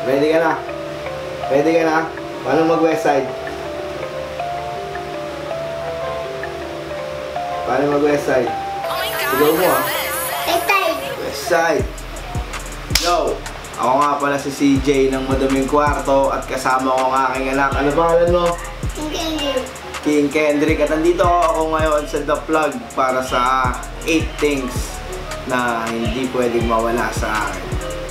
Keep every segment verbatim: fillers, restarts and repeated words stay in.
Ready ka na? Ready ka na? Paano mag-west side? Paano mag-west side? Sigaw mo ah. West side. West side. Yo! Ako nga pala si C J ng Maduming Kwarto at kasama ko ang aking anak. Ano pangalan mo? King Kendrick. King Kendrick. At nandito ako ngayon sa The Plug para sa eight things na hindi pwedeng mawala sa akin.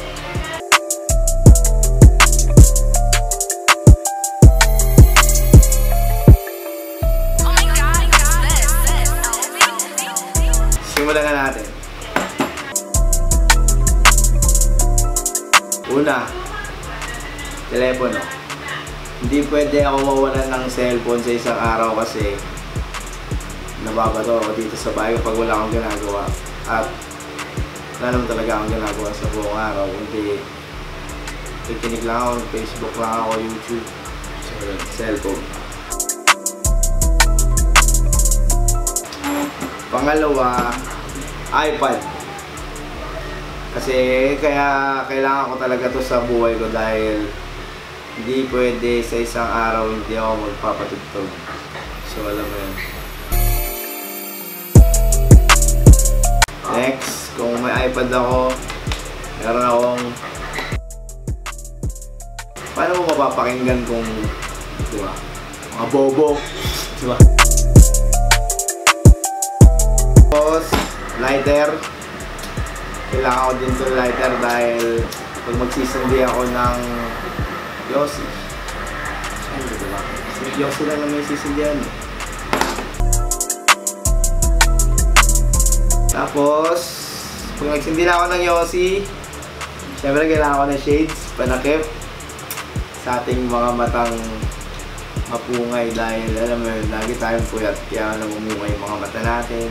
Simulan na natin. Una, telepono. Hindi pwede ako mawalan ng cellphone sa isang araw kasi nababato ako dito sa bahay pag wala akong ginagawa. At wala naman talaga akong ginagawa sa buong araw. Hindi kikinig lang ako, Facebook lang ako, YouTube, so, cellphone. Pangalawa, iPad. Kasi kaya kailangan ko talaga to sa buhay ko dahil hindi pwede sa isang araw hindi ako magpapatugtog. So alam mo yun. Next, kung may iPad ako, meron akong paano mo mapapakinggan kung diba, mga bobo, diba? Tapos, lighter. Kailangan ko din itong lighter dahil pag magsisindi ako ng Yossi. Ano diba? Si Yossi lang na may sisindihan. Tapos, pag nagsindi na ako ng Yossi, syempre kailangan ko ng shades, panakip sa ating mga matang mapungay dahil alam mo yun, lagi tayong puyat kaya namumungay yung mga mata natin.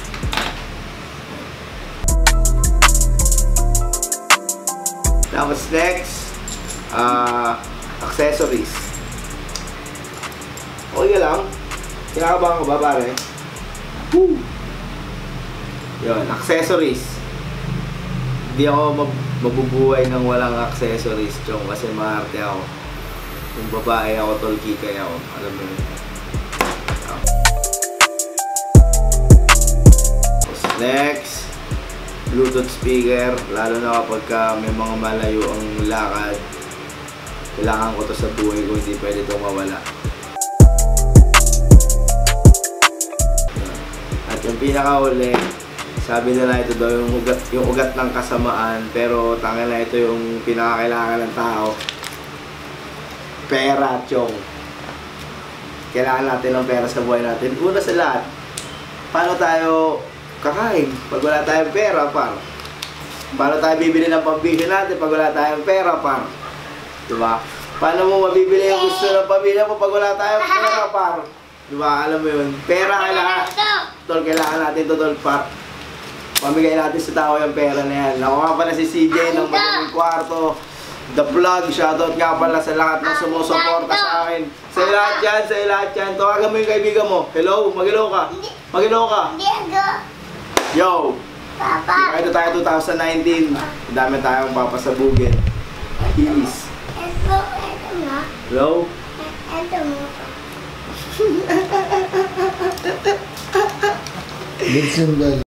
Tapos next, uh, accessories. Okay lang. Kinakabahan ko ba pare? Woo! Yun, accessories. Hindi ako mab mabubuhay ng walang accessories, chong, kasi maarte ako. Kung babae ako, tolki kaya ako. Alam mo yun. Tapos next, Bluetooth speaker, lalo na kapag ka may mga malayo ang lakad. Kailangan ko to sa buhay ko, hindi pwede ito mawala. At yung pinakahuli, sabi nila ito daw yung ugat, yung ugat ng kasamaan, pero tangin na ito yung pinakakailangan ng tao. Pera, chong. Kailangan natin ng pera sa buhay natin. Una sa lahat, paano tayo kakain pag wala tayong pera, par? Paano tayo bibili ng pambili natin pag wala tayong pera, par? Diba? Paano mo mabibili yung gusto ng pamilya mo pag wala tayong pera, par? Diba? Alam mo yun? Pera kailangan. Tol, kailangan natin to, tol, par. Pamigay natin sa tao yung pera na yan. Ako nga pala si C J ng Maduming Kwarto. The Plug. Shoutout nga pala sa lahat ng sumusuporta sa akin. Sa lahat yan, sa lahat yan. Tawagan mo yung kaibigan mo. Hello? Mag-hello ka. Mag-hello ka. Yo! Papa! Ito tayo two thousand nineteen. Dami tayong papasabugin. Peace. Ito, ito mo. Hello? Ito mo. Vincent Bell.